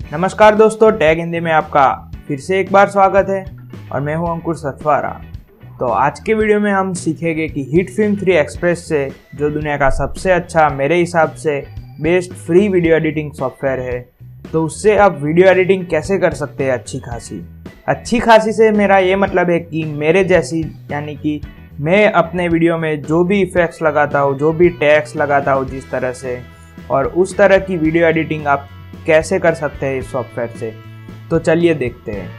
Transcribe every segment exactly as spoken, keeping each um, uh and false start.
नमस्कार दोस्तों, टैग हिंदी में आपका फिर से एक बार स्वागत है और मैं हूं अंकुर सतवारा। तो आज के वीडियो में हम सीखेंगे कि हिट फिल्म थ्री एक्सप्रेस से, जो दुनिया का सबसे अच्छा, मेरे हिसाब से best free video editing software है, तो उससे आप वीडियो एडिटिंग कैसे कर सकते हैं अच्छी खासी। अच्छी खासी से मेरा ये मतलब है कि मेरे जैसी, यानी कि मैं अपने वीडियो में जो भी इफेक्ट्स लगाता हूँ, जो भी टैग्स लगाता हूँ जिस तरह से, और उस तरह की वीडियो एडिटिंग आप कैसे कर सकते हैं इस सॉफ्टवेयर से। तो चलिए देखते हैं।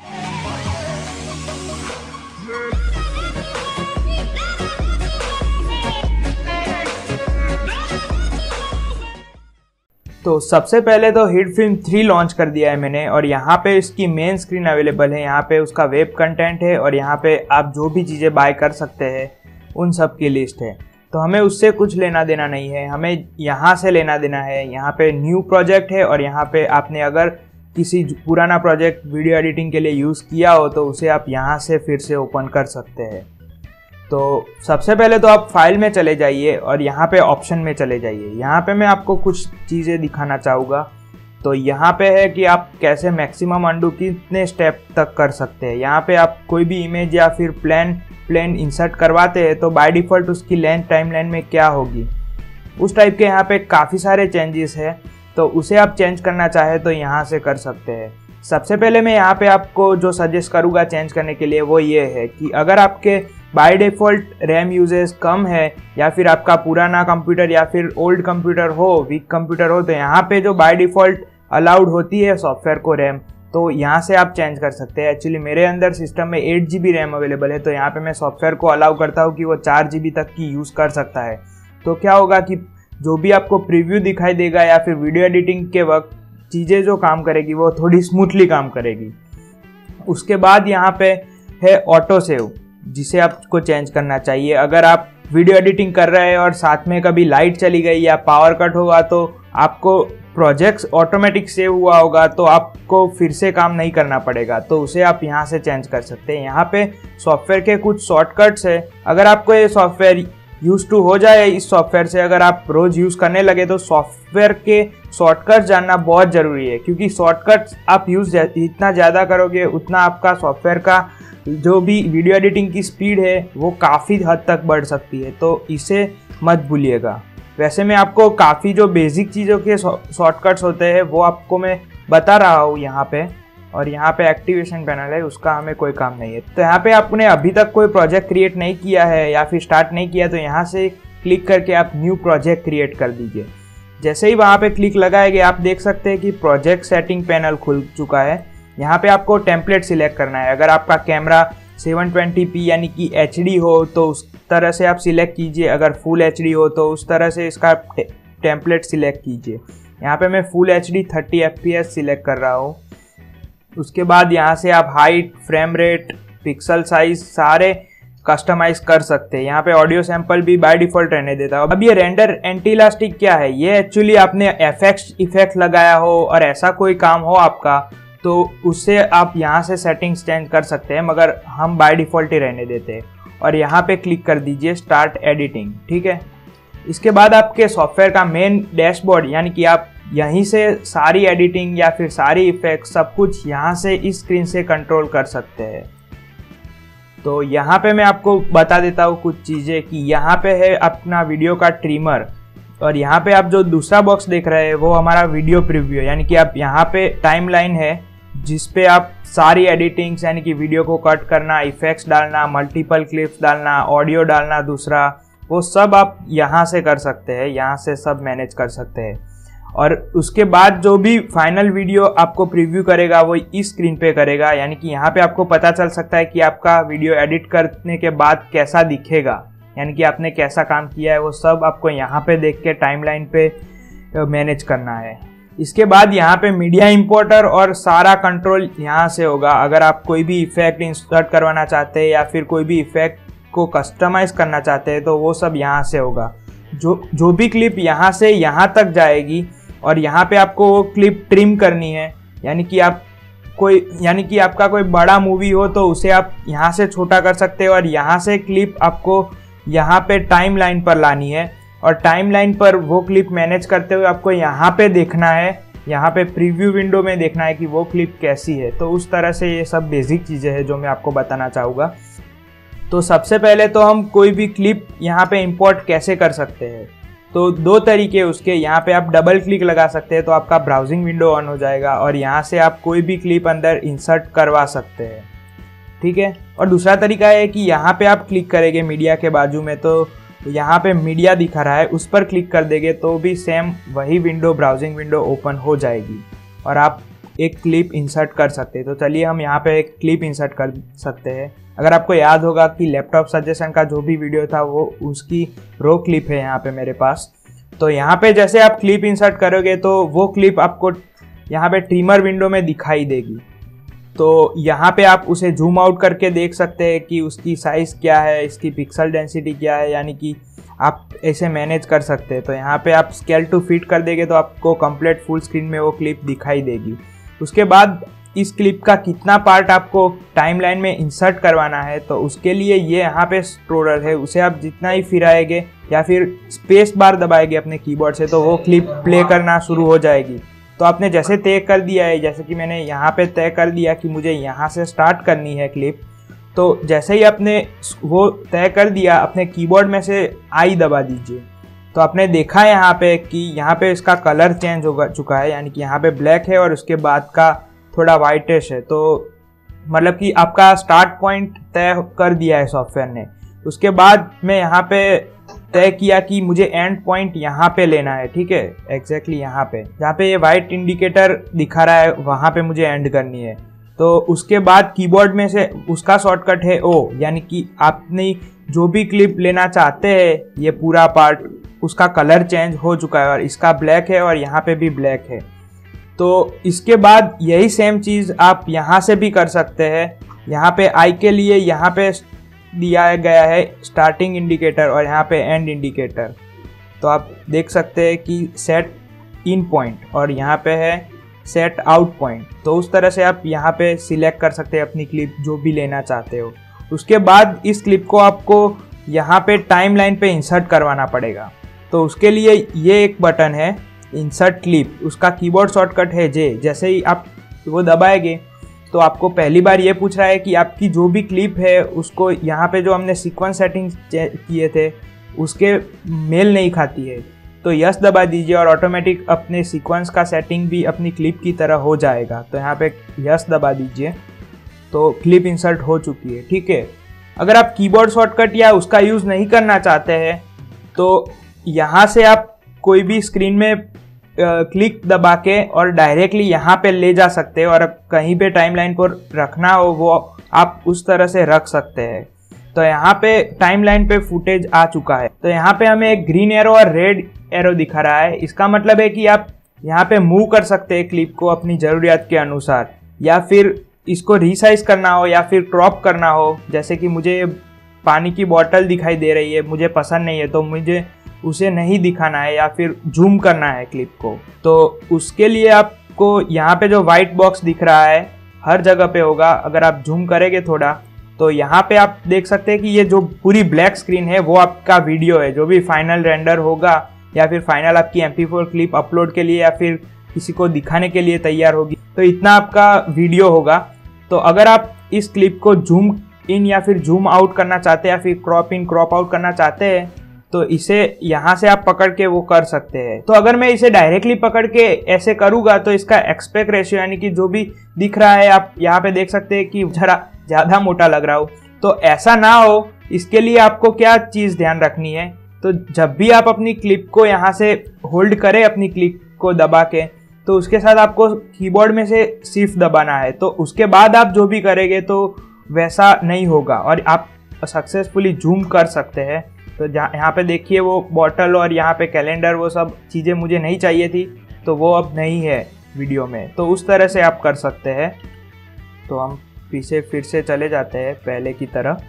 तो सबसे पहले तो हिट फिल्म थ्री लॉन्च कर दिया है मैंने, और यहाँ पे इसकी मेन स्क्रीन अवेलेबल है। यहाँ पे उसका वेब कंटेंट है और यहाँ पे आप जो भी चीज़ें बाय कर सकते हैं उन सब की लिस्ट है। तो हमें उससे कुछ लेना देना नहीं है, हमें यहाँ से लेना देना है। यहाँ पे न्यू प्रोजेक्ट है और यहाँ पे आपने अगर किसी पुराना प्रोजेक्ट वीडियो एडिटिंग के लिए यूज़ किया हो तो उसे आप यहाँ से फिर से ओपन कर सकते हैं। तो सबसे पहले तो आप फाइल में चले जाइए और यहाँ पे ऑप्शन में चले जाइए। यहाँ पे मैं आपको कुछ चीज़ें दिखाना चाहूँगा। तो यहाँ पे है कि आप कैसे मैक्सिमम अंडू कितने स्टेप तक कर सकते हैं। यहाँ पे आप कोई भी इमेज या फिर प्लेन प्लेन इंसर्ट करवाते हैं तो बाय डिफ़ॉल्ट उसकी लेंथ टाइमलाइन में क्या होगी, उस टाइप के यहाँ पे काफ़ी सारे चेंजेस है। तो उसे आप चेंज करना चाहे तो यहाँ से कर सकते हैं। सबसे पहले मैं यहाँ पे आपको जो सजेस्ट करूँगा चेंज करने के लिए वो ये है कि अगर आपके बाय डिफ़ॉल्ट रैम यूजेस कम है, या फिर आपका पुराना कंप्यूटर या फिर ओल्ड कंप्यूटर हो, वीक कंप्यूटर हो, तो यहाँ पे जो बाय डिफ़ॉल्ट अलाउड होती है सॉफ्टवेयर को रैम, तो यहाँ से आप चेंज कर सकते हैं। एक्चुअली मेरे अंदर सिस्टम में eight G B RAM available है, तो यहाँ पे मैं सॉफ्टवेयर को अलाउ करता हूँ कि वो चार जी बी तक की यूज़ कर सकता है। तो क्या होगा कि जो भी आपको प्रीव्यू दिखाई देगा या फिर वीडियो एडिटिंग के वक्त चीज़ें जो काम करेगी वो थोड़ी स्मूथली काम करेगी। उसके बाद यहाँ पे है ऑटो सेव, जिसे आपको चेंज करना चाहिए। अगर आप वीडियो एडिटिंग कर रहे हैं और साथ में कभी लाइट चली गई या पावर कट होगा तो आपको प्रोजेक्ट्स ऑटोमेटिक सेव हुआ होगा, तो आपको फिर से काम नहीं करना पड़ेगा। तो उसे आप यहाँ से चेंज कर सकते हैं। यहाँ पे सॉफ्टवेयर के कुछ शॉर्टकट्स है। अगर आपको ये सॉफ्टवेयर यूज टू हो जाए, इस सॉफ्टवेयर से अगर आप रोज़ यूज़ करने लगे, तो सॉफ्टवेयर के शॉर्टकट्स जानना बहुत ज़रूरी है, क्योंकि शॉर्टकट्स आप यूज़ जितना ज़्यादा करोगे उतना आपका सॉफ्टवेयर का जो भी वीडियो एडिटिंग की स्पीड है वो काफ़ी हद तक बढ़ सकती है। तो इसे मत भूलिएगा। वैसे मैं आपको काफ़ी जो बेसिक चीज़ों के शॉर्टकट्स होते हैं वो आपको मैं बता रहा हूँ यहाँ पे। और यहाँ पे एक्टिवेशन पैनल है, उसका हमें कोई काम नहीं है। तो यहाँ पे आपने अभी तक कोई प्रोजेक्ट क्रिएट नहीं किया है या फिर स्टार्ट नहीं किया, तो यहाँ से क्लिक करके आप न्यू प्रोजेक्ट क्रिएट कर दीजिए। जैसे ही वहाँ पे क्लिक लगाएंगे आप देख सकते हैं कि प्रोजेक्ट सेटिंग पैनल खुल चुका है। यहाँ पे आपको टेम्पलेट सिलेक्ट करना है। अगर आपका कैमरा सेवन ट्वेंटी पी यानी कि एच डी हो तो उस तरह से आप सिलेक्ट कीजिए, अगर फुल एच डी हो तो उस तरह से इसका टेम्पलेट सिलेक्ट कीजिए। यहाँ पे मैं full H D thirty F P S select कर रहा हूँ। उसके बाद यहाँ से आप height, frame rate, pixel size सारे कस्टमाइज कर सकते हैं। यहाँ पे ऑडियो सैंपल भी बाय डिफ़ॉल्ट रहने देता है। अब ये रेंडर एंटी इलास्टिक क्या है, ये एक्चुअली आपने एफेक्ट्स इफेक्ट लगाया हो और ऐसा कोई काम हो आपका, तो उससे आप यहाँ से सेटिंग्स चेंज कर सकते हैं, मगर हम बाय डिफ़ॉल्ट ही रहने देते हैं। और यहाँ पे क्लिक कर दीजिए स्टार्ट एडिटिंग, ठीक है। इसके बाद आपके सॉफ्टवेयर का मेन डैशबोर्ड, यानी कि आप यहीं से सारी एडिटिंग या फिर सारी इफेक्ट सब कुछ यहाँ से इस स्क्रीन से कंट्रोल कर सकते हैं। तो यहाँ पे मैं आपको बता देता हूँ कुछ चीज़ें कि यहाँ पे है अपना वीडियो का ट्रिमर, और यहाँ पे आप जो दूसरा बॉक्स देख रहे हैं वो हमारा वीडियो प्रीव्यू, यानी कि आप यहाँ पे टाइमलाइन है जिस पे आप सारी एडिटिंग्स, यानी कि वीडियो को कट करना, इफेक्ट्स डालना, मल्टीपल क्लिप्स डालना, ऑडियो डालना दूसरा, वो सब आप यहाँ से कर सकते हैं। यहाँ से सब मैनेज कर सकते हैं। और उसके बाद जो भी फाइनल वीडियो आपको प्रीव्यू करेगा वो इस स्क्रीन पे करेगा, यानी कि यहाँ पे आपको पता चल सकता है कि आपका वीडियो एडिट करने के बाद कैसा दिखेगा, यानी कि आपने कैसा काम किया है, वो सब आपको यहाँ पे देख के टाइमलाइन पे मैनेज करना है। इसके बाद यहाँ पे मीडिया इंपोर्टर और सारा कंट्रोल यहाँ से होगा। अगर आप कोई भी इफेक्ट इंसर्ट करवाना चाहते हैं या फिर कोई भी इफेक्ट को कस्टमाइज करना चाहते हैं तो वो सब यहाँ से होगा। जो जो भी क्लिप यहाँ से यहाँ तक जाएगी और यहाँ पे आपको वो क्लिप ट्रिम करनी है, यानी कि आप कोई यानी कि आपका कोई बड़ा मूवी हो तो उसे आप यहाँ से छोटा कर सकते हैं, और यहाँ से क्लिप आपको यहाँ पे टाइमलाइन पर लानी है। और टाइमलाइन पर वो क्लिप मैनेज करते हुए आपको यहाँ पे देखना है यहाँ पे प्रीव्यू विंडो में देखना है कि वो क्लिप कैसी है। तो उस तरह से ये सब बेसिक चीज़ें हैं जो मैं आपको बताना चाहूँगा। तो सबसे पहले तो हम कोई भी क्लिप यहाँ पे इंपोर्ट कैसे कर सकते हैं, तो दो तरीके उसके। यहाँ पे आप डबल क्लिक लगा सकते हैं तो आपका ब्राउजिंग विंडो ऑन हो जाएगा और यहाँ से आप कोई भी क्लिप अंदर इंसर्ट करवा सकते हैं, ठीक है। और दूसरा तरीका है कि यहाँ पे आप क्लिक करेंगे मीडिया के बाजू में, तो यहाँ पे मीडिया दिखा रहा है, उस पर क्लिक कर देंगे तो भी सेम वही विंडो ब्राउजिंग विंडो ओपन हो जाएगी और आप एक क्लिप इंसर्ट कर सकते हैं। तो चलिए हम यहाँ पे एक क्लिप इंसर्ट कर सकते हैं। अगर आपको याद होगा कि लैपटॉप सजेशन का जो भी वीडियो था वो उसकी रो क्लिप है यहाँ पे मेरे पास। तो यहाँ पे जैसे आप क्लिप इंसर्ट करोगे तो वो क्लिप आपको यहाँ पे ट्रिमर विंडो में दिखाई देगी। तो यहाँ पे आप उसे जूम आउट करके देख सकते हैं कि उसकी साइज़ क्या है, इसकी पिक्सल डेंसिटी क्या है, यानी कि आप ऐसे मैनेज कर सकते हैं। तो यहाँ पे आप स्केल टू फिट कर देंगे तो आपको कंप्लीट फुल स्क्रीन में वो क्लिप दिखाई देगी। उसके बाद इस क्लिप का कितना पार्ट आपको टाइमलाइन में इंसर्ट करवाना है, तो उसके लिए ये यहाँ पे स्क्रोलर है, उसे आप जितना ही फिराएंगे या फिर स्पेस बार दबाएंगे अपने कीबोर्ड से तो वो क्लिप प्ले करना शुरू हो जाएगी। तो आपने जैसे तय कर दिया है, जैसे कि मैंने यहाँ पे तय कर दिया कि मुझे यहाँ से स्टार्ट करनी है क्लिप, तो जैसे ही आपने वो तय कर दिया अपने कीबोर्ड में से आई दबा दीजिए। तो आपने देखा यहाँ पे कि यहाँ पे इसका कलर चेंज हो चुका है, यानी कि यहाँ पे ब्लैक है और उसके बाद का थोड़ा वाइटिश है। तो मतलब कि आपका स्टार्ट पॉइंट तय कर दिया है सॉफ्टवेयर ने। उसके बाद मैं यहाँ पे तय किया कि मुझे एंड पॉइंट यहाँ पे लेना है, ठीक है, एग्जैक्टली यहाँ पे जहाँ पे ये वाइट इंडिकेटर दिखा रहा है वहाँ पे मुझे एंड करनी है। तो उसके बाद कीबोर्ड में से उसका शॉर्टकट है ओ, यानी कि आपने जो भी क्लिप लेना चाहते हैं ये पूरा पार्ट, उसका कलर चेंज हो चुका है और इसका ब्लैक है और यहाँ पे भी ब्लैक है। तो इसके बाद यही सेम चीज़ आप यहाँ से भी कर सकते हैं। यहाँ पे आई के लिए यहाँ पे दिया गया है स्टार्टिंग इंडिकेटर और यहाँ पे एंड इंडिकेटर। तो आप देख सकते हैं कि सेट इन पॉइंट और यहाँ पे है सेट आउट पॉइंट। तो उस तरह से आप यहाँ पे सिलेक्ट कर सकते हैं अपनी क्लिप जो भी लेना चाहते हो। उसके बाद इस क्लिप को आपको यहाँ पे टाइमलाइन पे इंसर्ट करवाना पड़ेगा। तो उसके लिए ये एक बटन है इंसर्ट क्लिप, उसका कीबोर्ड शॉर्टकट है जे। जैसे ही आप वो दबाएंगे तो आपको पहली बार ये पूछ रहा है कि आपकी जो भी क्लिप है उसको यहाँ पे जो हमने सीक्वेंस सेटिंग्स किए थे उसके मेल नहीं खाती है। तो यस दबा दीजिए और ऑटोमेटिक अपने सीक्वेंस का सेटिंग भी अपनी क्लिप की तरह हो जाएगा। तो यहाँ पे यस दबा दीजिए तो क्लिप इंसर्ट हो चुकी है, ठीक है। अगर आप कीबोर्ड शॉर्टकट या उसका यूज़ नहीं करना चाहते हैं तो यहाँ से आप कोई भी स्क्रीन में क्लिक दबा के और डायरेक्टली यहाँ पे ले जा सकते हैं और कहीं पे टाइमलाइन पर रखना हो वो आप उस तरह से रख सकते हैं। तो यहाँ पे टाइमलाइन पे फुटेज आ चुका है। तो यहाँ पे हमें एक ग्रीन एरो और रेड एरो दिखा रहा है। इसका मतलब है कि आप यहाँ पे मूव कर सकते हैं क्लिप को अपनी ज़रूरियात के अनुसार, या फिर इसको रीसाइज करना हो या फिर क्रॉप करना हो। जैसे कि मुझे पानी की बॉटल दिखाई दे रही है, मुझे पसंद नहीं है तो मुझे उसे नहीं दिखाना है या फिर जूम करना है क्लिप को, तो उसके लिए आपको यहाँ पे जो वाइट बॉक्स दिख रहा है हर जगह पे होगा। अगर आप जूम करेंगे थोड़ा तो यहाँ पे आप देख सकते हैं कि ये जो पूरी ब्लैक स्क्रीन है वो आपका वीडियो है, जो भी फाइनल रेंडर होगा या फिर फाइनल आपकी M P four clip upload के लिए या फिर किसी को दिखाने के लिए तैयार होगी, तो इतना आपका वीडियो होगा। तो अगर आप इस क्लिप को जूम इन या फिर जूम आउट करना चाहते हैं या फिर क्रॉप इन क्रॉप आउट करना चाहते हैं तो इसे यहाँ से आप पकड़ के वो कर सकते हैं। तो अगर मैं इसे डायरेक्टली पकड़ के ऐसे करूँगा तो इसका एक्सपेक्ट रेशियो यानी कि जो भी दिख रहा है आप यहाँ पे देख सकते हैं कि जरा ज़्यादा मोटा लग रहा हो। तो ऐसा ना हो इसके लिए आपको क्या चीज़ ध्यान रखनी है, तो जब भी आप अपनी क्लिप को यहाँ से होल्ड करें अपनी क्लिप को दबा के, तो उसके साथ आपको कीबोर्ड में से शिफ्ट दबाना है। तो उसके बाद आप जो भी करेंगे तो वैसा नहीं होगा और आप सक्सेसफुली जूम कर सकते हैं। तो जहाँ यहाँ पे देखिए वो बॉटल और यहाँ पे कैलेंडर वो सब चीज़ें मुझे नहीं चाहिए थी तो वो अब नहीं है वीडियो में। तो उस तरह से आप कर सकते हैं। तो हम पीछे फिर से चले जाते हैं पहले की तरह,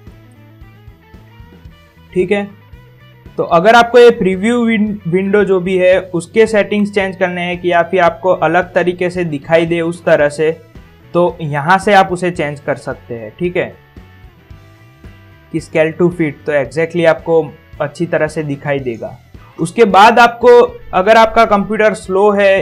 ठीक है। तो अगर आपको ये प्रीव्यू विंडो जो भी है उसके सेटिंग्स चेंज करने हैं कि या फिर आपको अलग तरीके से दिखाई दे उस तरह से, तो यहाँ से आप उसे चेंज कर सकते हैं, ठीक है, कि स्केल टू फिट तो एग्जैक्टली आपको अच्छी तरह से दिखाई देगा। उसके बाद आपको अगर आपका कंप्यूटर स्लो है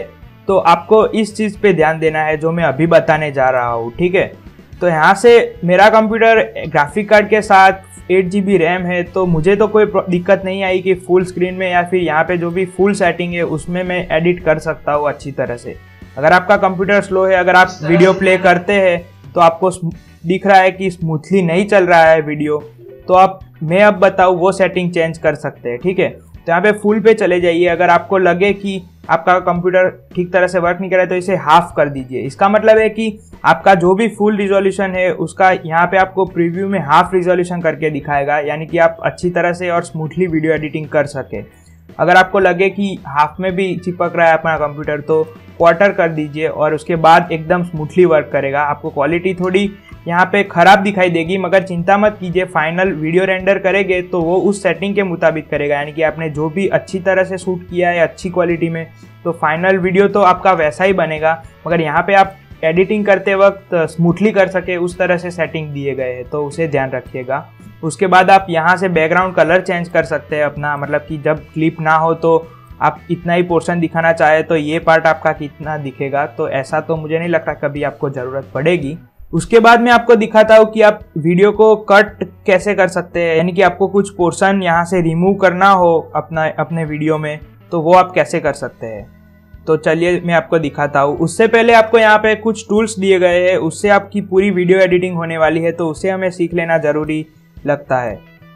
तो आपको इस चीज़ पे ध्यान देना है जो मैं अभी बताने जा रहा हूँ, ठीक है। तो यहाँ से मेरा कंप्यूटर ग्राफिक कार्ड के साथ एट जी बी रैम है, तो मुझे तो कोई दिक्कत नहीं आई कि फुल स्क्रीन में या फिर यहाँ पे जो भी फुल सेटिंग है उसमें मैं एडिट कर सकता हूँ अच्छी तरह से। अगर आपका कंप्यूटर स्लो है, अगर आप वीडियो प्ले करते हैं तो आपको दिख रहा है कि स्मूथली नहीं चल रहा है वीडियो, तो आप मैं अब बताऊँ वो सेटिंग चेंज कर सकते हैं, ठीक है। तो यहाँ पे फुल पे चले जाइए। अगर आपको लगे कि आपका कंप्यूटर ठीक तरह से वर्क नहीं कर रहा है तो इसे हाफ कर दीजिए। इसका मतलब है कि आपका जो भी फुल रिजोल्यूशन है उसका यहाँ पे आपको प्रीव्यू में हाफ रिजोल्यूशन करके दिखाएगा, यानी कि आप अच्छी तरह से और स्मूथली वीडियो एडिटिंग कर सके। अगर आपको लगे कि हाफ में भी चिपक रहा है अपना कंप्यूटर तो क्वार्टर कर दीजिए और उसके बाद एकदम स्मूथली वर्क करेगा। आपको क्वालिटी थोड़ी यहाँ पे ख़राब दिखाई देगी, मगर चिंता मत कीजिए, फाइनल वीडियो रेंडर करेंगे तो वो उस सेटिंग के मुताबिक करेगा, यानी कि आपने जो भी अच्छी तरह से शूट किया है अच्छी क्वालिटी में, तो फाइनल वीडियो तो आपका वैसा ही बनेगा। मगर यहाँ पे आप एडिटिंग करते वक्त स्मूथली कर सके उस तरह से सेटिंग दिए गए हैं, तो उसे ध्यान रखिएगा। उसके बाद आप यहाँ से बैकग्राउंड कलर चेंज कर सकते हैं अपना, मतलब कि जब क्लिप ना हो तो आप इतना ही पोर्शन दिखाना चाहे तो ये पार्ट आपका कितना दिखेगा, तो ऐसा तो मुझे नहीं लगता कभी आपको ज़रूरत पड़ेगी। उसके बाद मैं आपको दिखाता हूँ कि आप वीडियो को कट कैसे कर सकते हैं, यानी कि आपको कुछ पोर्शन यहाँ से रिमूव करना हो अपना अपने वीडियो में तो वो आप कैसे कर सकते हैं। तो चलिए मैं आपको दिखाता हूँ। उससे पहले आपको यहाँ पे कुछ टूल्स दिए गए हैं, उससे आपकी पूरी वीडियो एडिटिंग होने वाली है, तो उसे हमें सीख लेना ज़रूरी लगता है।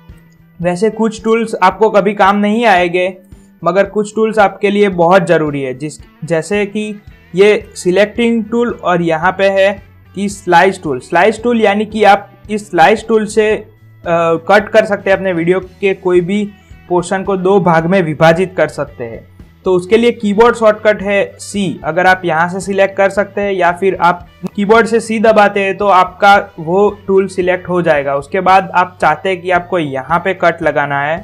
वैसे कुछ टूल्स आपको कभी काम नहीं आएंगे, मगर कुछ टूल्स आपके लिए बहुत ज़रूरी है, जिस जैसे कि ये सिलेक्टिंग टूल और यहाँ पे है कि स्लाइस टूल। स्लाइस टूल यानी कि आप इस स्लाइस टूल से आ, कट कर सकते हैं अपने वीडियो के कोई भी पोर्शन को दो भाग में विभाजित कर सकते हैं। तो उसके लिए कीबोर्ड शॉर्टकट है सी, अगर आप यहाँ से सिलेक्ट कर सकते हैं या फिर आप कीबोर्ड से सी दबाते हैं तो आपका वो टूल सिलेक्ट हो जाएगा। उसके बाद आप चाहते हैं कि आपको यहाँ पे कट लगाना है,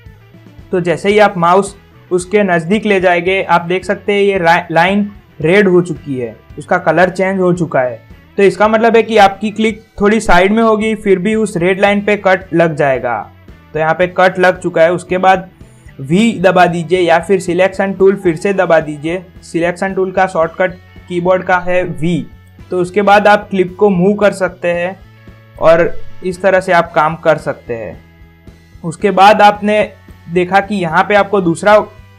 तो जैसे ही आप माउस उसके नज़दीक ले जाएंगे आप देख सकते हैं ये लाइन रेड हो चुकी है, उसका कलर चेंज हो चुका है। तो इसका मतलब है कि आपकी क्लिक थोड़ी साइड में होगी फिर भी उस रेड लाइन पे कट लग जाएगा। तो यहाँ पे कट लग चुका है। उसके बाद वी दबा दीजिए या फिर सिलेक्शन टूल फिर से दबा दीजिए। सिलेक्शन टूल का शॉर्टकट कीबोर्ड का है वी। तो उसके बाद आप क्लिप को मूव कर सकते हैं और इस तरह से आप काम कर सकते हैं। उसके बाद आपने देखा कि यहाँ पे आपको दूसरा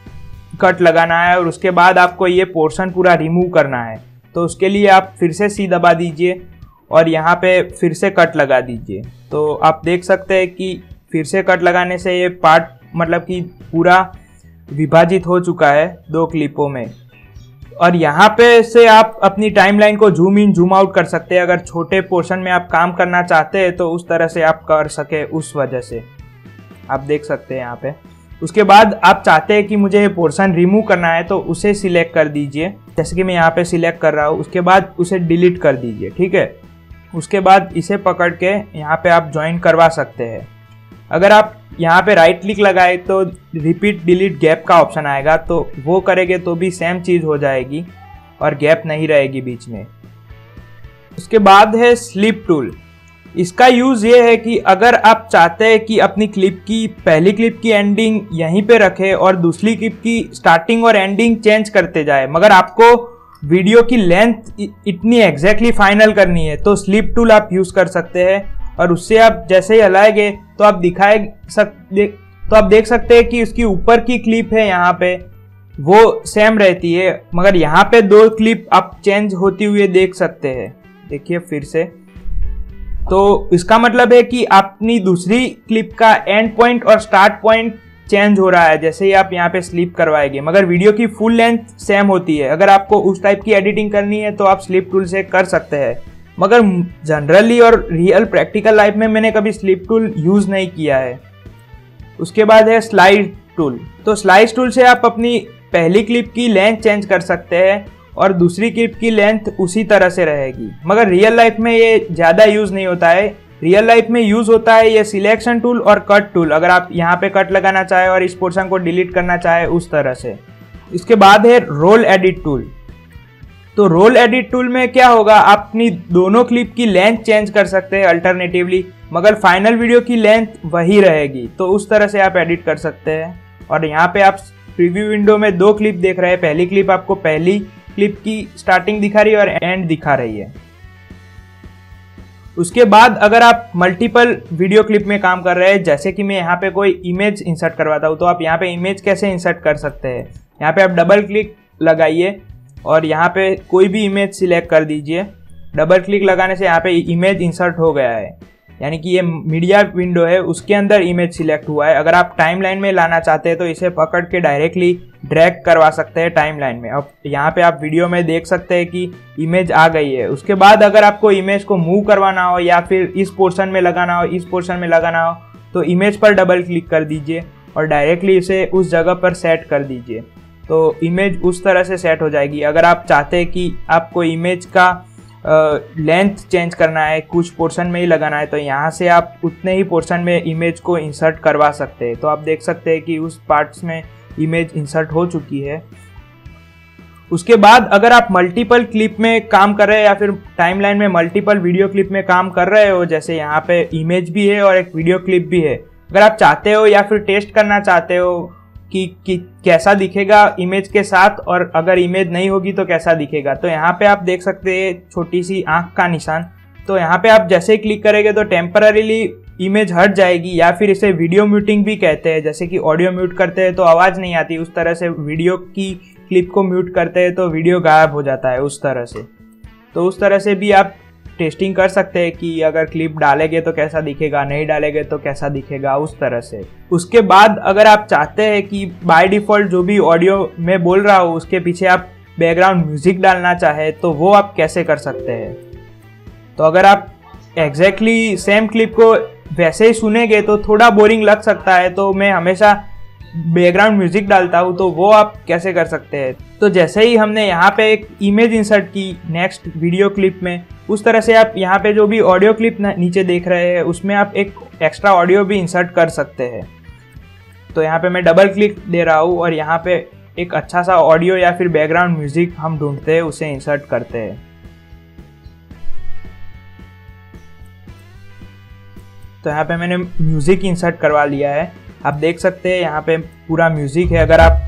कट लगाना है और उसके बाद आपको ये पोर्शन पूरा रिमूव करना है, तो उसके लिए आप फिर से सी दबा दीजिए और यहाँ पे फिर से कट लगा दीजिए। तो आप देख सकते हैं कि फिर से कट लगाने से ये पार्ट मतलब कि पूरा विभाजित हो चुका है दो क्लिपों में। और यहाँ पे से आप अपनी टाइमलाइन को जूम इन जूम आउट कर सकते हैं। अगर छोटे पोर्शन में आप काम करना चाहते हैं तो उस तरह से आप कर सके, उस वजह से आप देख सकते हैं यहाँ पे। उसके बाद आप चाहते हैं कि मुझे ये पोर्शन रिमूव करना है तो उसे सिलेक्ट कर दीजिए, जैसे कि मैं यहाँ पे सिलेक्ट कर रहा हूँ। उसके बाद उसे डिलीट कर दीजिए, ठीक है। उसके बाद इसे पकड़ के यहाँ पे आप ज्वाइन करवा सकते हैं। अगर आप यहाँ पे राइट क्लिक लगाए तो रिपीट डिलीट गैप का ऑप्शन आएगा, तो वो करेंगे तो भी सेम चीज़ हो जाएगी और गैप नहीं रहेगी बीच में। उसके बाद है स्लिप टूल। इसका यूज़ ये है कि अगर आप चाहते हैं कि अपनी क्लिप की पहली क्लिप की एंडिंग यहीं पे रखें और दूसरी क्लिप की स्टार्टिंग और एंडिंग चेंज करते जाए, मगर आपको वीडियो की लेंथ इतनी एग्जैक्टली फाइनल करनी है, तो स्लिप टूल आप यूज़ कर सकते हैं। और उससे आप जैसे ही हिलाएंगे तो आप दिखाए सक देख तो आप देख सकते हैं कि उसकी ऊपर की क्लिप है यहाँ पे वो सेम रहती है, मगर यहाँ पे दो क्लिप आप चेंज होती हुई देख सकते हैं। देखिए फिर से, तो इसका मतलब है कि अपनी दूसरी क्लिप का एंड पॉइंट और स्टार्ट पॉइंट चेंज हो रहा है जैसे ही आप यहाँ पे स्लिप करवाएंगे, मगर वीडियो की फुल लेंथ सेम होती है। अगर आपको उस टाइप की एडिटिंग करनी है तो आप स्लिप टूल से कर सकते हैं, मगर जनरली और रियल प्रैक्टिकल लाइफ में मैंने कभी स्लिप टूल यूज़ नहीं किया है। उसके बाद है स्लाइड टूल। तो स्लाइड टूल से आप अपनी पहली क्लिप की लेंथ चेंज कर सकते हैं और दूसरी क्लिप की लेंथ उसी तरह से रहेगी, मगर रियल लाइफ में ये ज़्यादा यूज़ नहीं होता है। रियल लाइफ में यूज़ होता है ये सिलेक्शन टूल और कट टूल, अगर आप यहाँ पे कट लगाना चाहे और इस पोर्शन को डिलीट करना चाहे उस तरह से। इसके बाद है रोल एडिट टूल। तो रोल एडिट टूल में क्या होगा, आप अपनी दोनों क्लिप की लेंथ चेंज कर सकते हैं अल्टरनेटिवली, मगर फाइनल वीडियो की लेंथ वही रहेगी, तो उस तरह से आप एडिट कर सकते हैं। और यहाँ पे आप प्रीव्यू विंडो में दो क्लिप देख रहे हैं। पहली क्लिप आपको पहली क्लिप की स्टार्टिंग दिखा रही है और एंड दिखा रही है। उसके बाद अगर आप मल्टीपल वीडियो क्लिप में काम कर रहे हैं, जैसे कि मैं यहाँ पे कोई इमेज इंसर्ट करवाता हूँ, तो आप यहाँ पे इमेज कैसे इंसर्ट कर सकते हैं। यहाँ पे आप डबल क्लिक लगाइए और यहाँ पे कोई भी इमेज सिलेक्ट कर दीजिए। डबल क्लिक लगाने से यहाँ पे इमेज इंसर्ट हो गया है, यानी कि ये मीडिया विंडो है उसके अंदर इमेज सिलेक्ट हुआ है। अगर आप टाइमलाइन में लाना चाहते हैं तो इसे पकड़ के डायरेक्टली ड्रैग करवा सकते हैं टाइमलाइन में। अब यहाँ पे आप वीडियो में देख सकते हैं कि इमेज आ गई है। उसके बाद अगर आपको इमेज को मूव करवाना हो या फिर इस पोर्शन में लगाना हो, इस पोर्शन में लगाना हो, तो इमेज पर डबल क्लिक कर दीजिए और डायरेक्टली इसे उस जगह पर सेट कर दीजिए, तो इमेज उस तरह से सेट हो जाएगी। अगर आप चाहते हैं कि आपको इमेज का लेंथ uh, चेंज करना है, कुछ पोर्शन में ही लगाना है, तो यहाँ से आप उतने ही पोर्शन में इमेज को इंसर्ट करवा सकते हैं। तो आप देख सकते हैं कि उस पार्ट्स में इमेज इंसर्ट हो चुकी है। उसके बाद अगर आप मल्टीपल क्लिप में काम कर रहे हैं या फिर टाइमलाइन में मल्टीपल वीडियो क्लिप में काम कर रहे हो, जैसे यहाँ पे इमेज भी है और एक वीडियो क्लिप भी है, अगर आप चाहते हो या फिर टेस्ट करना चाहते हो कि, कि कैसा दिखेगा इमेज के साथ और अगर इमेज नहीं होगी तो कैसा दिखेगा, तो यहाँ पे आप देख सकते हैं छोटी सी आंख का निशान। तो यहाँ पे आप जैसे ही क्लिक करेंगे तो टेम्पररीली इमेज हट जाएगी, या फिर इसे वीडियो म्यूटिंग भी कहते हैं। जैसे कि ऑडियो म्यूट करते हैं तो आवाज़ नहीं आती, उस तरह से वीडियो की क्लिप को म्यूट करते हैं तो वीडियो गायब हो जाता है उस तरह से। तो उस तरह से भी आप टेस्टिंग कर सकते हैं कि अगर क्लिप डालेंगे तो कैसा दिखेगा, नहीं डालेंगे तो कैसा दिखेगा, उस तरह से। उसके बाद अगर आप चाहते हैं कि बाय डिफ़ॉल्ट जो भी ऑडियो मैं बोल रहा हूँ उसके पीछे आप बैकग्राउंड म्यूजिक डालना चाहे तो वो आप कैसे कर सकते हैं। तो अगर आप एग्जैक्टली सेम क्लिप को वैसे ही सुनेंगे तो थोड़ा बोरिंग लग सकता है, तो मैं हमेशा बैकग्राउंड म्यूजिक डालता हूँ, तो वो आप कैसे कर सकते हैं। तो जैसे ही हमने यहाँ पे एक इमेज इंसर्ट की नेक्स्ट वीडियो क्लिप में, उस तरह से आप यहाँ पे जो भी ऑडियो क्लिप नीचे देख रहे हैं उसमें आप एक एक्स्ट्रा ऑडियो भी इंसर्ट कर सकते हैं। तो यहाँ पे मैं डबल क्लिक दे रहा हूँ और यहाँ पे एक अच्छा सा ऑडियो या फिर बैकग्राउंड म्यूजिक हम ढूंढते हैं, उसे इंसर्ट करते हैं। तो यहाँ पे मैंने म्यूजिक इंसर्ट करवा लिया है, आप देख सकते हैं यहाँ पे पूरा म्यूजिक है। अगर आप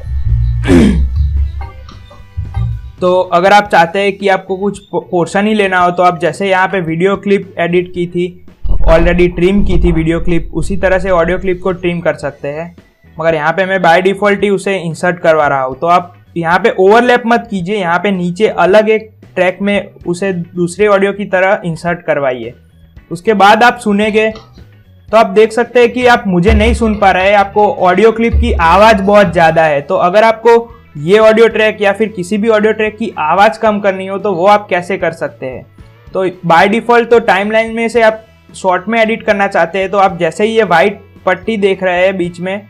तो अगर आप चाहते हैं कि आपको कुछ पोर्शन ही लेना हो तो आप जैसे यहाँ पे वीडियो क्लिप एडिट की थी, ऑलरेडी ट्रिम की थी वीडियो क्लिप, उसी तरह से ऑडियो क्लिप को ट्रिम कर सकते हैं। मगर यहाँ पे मैं बाय डिफ़ॉल्ट ही उसे इंसर्ट करवा रहा हूँ। तो आप यहाँ पे ओवरलैप मत कीजिए, यहाँ पे नीचे अलग एक ट्रैक में उसे दूसरे ऑडियो की तरह इंसर्ट करवाइए। उसके बाद आप सुनेंगे तो आप देख सकते हैं कि आप मुझे नहीं सुन पा रहे हैं, आपको ऑडियो क्लिप की आवाज़ बहुत ज़्यादा है। तो अगर आपको ये ऑडियो ट्रैक या फिर किसी भी ऑडियो ट्रैक की आवाज़ कम करनी हो तो वो आप कैसे कर सकते हैं। तो बाय डिफ़ॉल्ट तो टाइमलाइन में से आप शॉर्ट में एडिट करना चाहते हैं, तो आप जैसे ही ये वाइट पट्टी देख रहे हैं बीच में,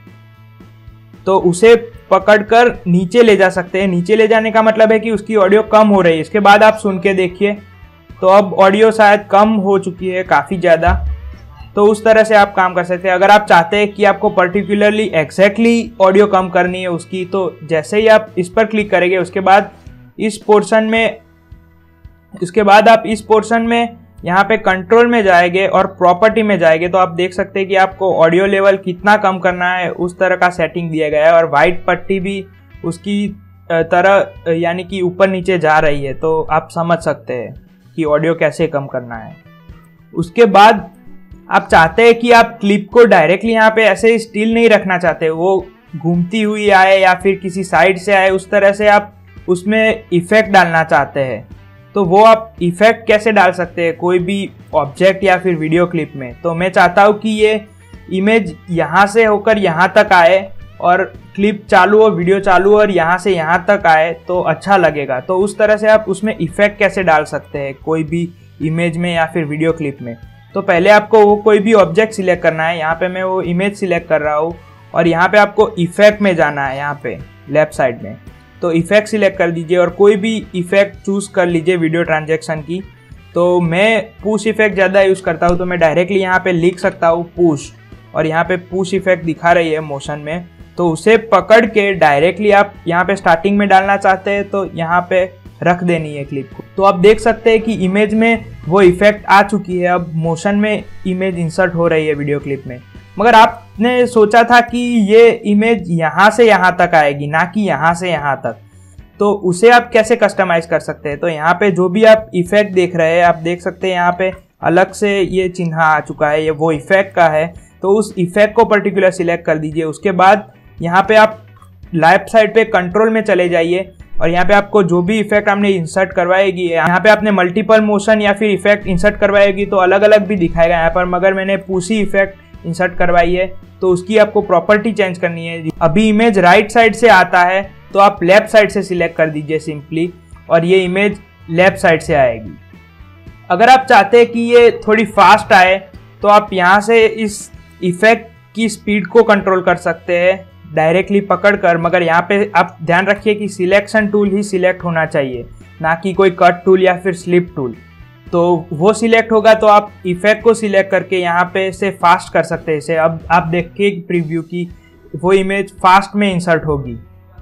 तो उसे पकड़कर नीचे ले जा सकते हैं। नीचे ले जाने का मतलब है कि उसकी ऑडियो कम हो रही है। इसके बाद आप सुन के देखिए तो अब ऑडियो शायद कम हो चुकी है काफ़ी ज़्यादा। तो उस तरह से आप काम कर सकते हैं। अगर आप चाहते हैं कि आपको पर्टिकुलरली एग्जैक्टली ऑडियो कम करनी है उसकी, तो जैसे ही आप इस पर क्लिक करेंगे उसके बाद इस पोर्शन में उसके बाद आप इस पोर्शन में यहाँ पे कंट्रोल में जाएंगे और प्रॉपर्टी में जाएंगे, तो आप देख सकते हैं कि आपको ऑडियो लेवल कितना कम करना है उस तरह का सेटिंग दिया गया है। और वाइट पट्टी भी उसकी तरह यानी कि ऊपर नीचे जा रही है, तो आप समझ सकते हैं कि ऑडियो कैसे कम करना है। उसके बाद आप चाहते हैं कि आप क्लिप को डायरेक्टली यहाँ पे ऐसे स्टिल नहीं रखना चाहते, वो घूमती हुई आए या फिर किसी साइड से आए, उस तरह से आप उसमें इफेक्ट डालना चाहते हैं। तो वो आप इफेक्ट कैसे डाल सकते हैं कोई भी ऑब्जेक्ट या फिर वीडियो क्लिप में। तो मैं चाहता हूँ कि ये इमेज यहाँ से होकर यहाँ तक आए और क्लिप चालू हो, वीडियो चालू हो और यहाँ से यहाँ तक आए तो अच्छा लगेगा। तो उस तरह से आप उसमें इफेक्ट कैसे डाल सकते हैं कोई भी इमेज में या फिर वीडियो क्लिप में। तो पहले आपको वो कोई भी ऑब्जेक्ट सिलेक्ट करना है। यहाँ पे मैं वो इमेज सिलेक्ट कर रहा हूँ और यहाँ पे आपको इफेक्ट में जाना है, यहाँ पे लेफ्ट साइड में। तो इफेक्ट सिलेक्ट कर दीजिए और कोई भी इफेक्ट चूज़ कर लीजिए वीडियो ट्रांजैक्शन की। तो मैं पुश इफेक्ट ज़्यादा यूज़ करता हूँ, तो मैं डायरेक्टली यहाँ पे लिख सकता हूँ पुश, और यहाँ पे पुश इफेक्ट दिखा रही है मोशन में, तो उसे पकड़ के डायरेक्टली आप यहाँ पे स्टार्टिंग में डालना चाहते हैं तो यहाँ पे रख देनी है क्लिप को। तो आप देख सकते हैं कि इमेज में वो इफेक्ट आ चुकी है, अब मोशन में इमेज इंसर्ट हो रही है वीडियो क्लिप में। मगर आपने सोचा था कि ये इमेज यहाँ से यहाँ तक आएगी, ना कि यहाँ से यहाँ तक। तो उसे आप कैसे कस्टमाइज कर सकते हैं। तो यहाँ पे जो भी आप इफेक्ट देख रहे हैं, आप देख सकते हैं यहाँ पे अलग से ये चिन्ह आ चुका है, ये वो इफेक्ट का है। तो उस इफेक्ट को पर्टिकुलर सिलेक्ट कर दीजिए। उसके बाद यहाँ पे आप लेफ्ट साइड पे कंट्रोल में चले जाइए और यहाँ पे आपको जो भी इफेक्ट आपने इंसर्ट करवाएगी, यहाँ पे आपने मल्टीपल मोशन या फिर इफेक्ट इंसर्ट करवाएगी तो अलग अलग भी दिखाएगा यहाँ पर, मगर मैंने पूसी इफेक्ट इंसर्ट करवाई है तो उसकी आपको प्रॉपर्टी चेंज करनी है। अभी इमेज राइट साइड से आता है तो आप लेफ्ट साइड से सिलेक्ट कर दीजिए सिंपली, और ये इमेज लेफ्ट साइड से आएगी। अगर आप चाहते हैं कि ये थोड़ी फास्ट आए तो आप यहाँ से इस इफेक्ट की स्पीड को कंट्रोल कर सकते हैं डायरेक्टली पकड़कर, मगर यहाँ पे आप ध्यान रखिए कि सिलेक्शन टूल ही सिलेक्ट होना चाहिए, ना कि कोई कट टूल या फिर स्लिप टूल। तो वो सिलेक्ट होगा तो आप इफेक्ट को सिलेक्ट करके यहाँ पे से फास्ट कर सकते हैं इसे। अब आप देखिए प्रीव्यू की वो इमेज फास्ट में इंसर्ट होगी,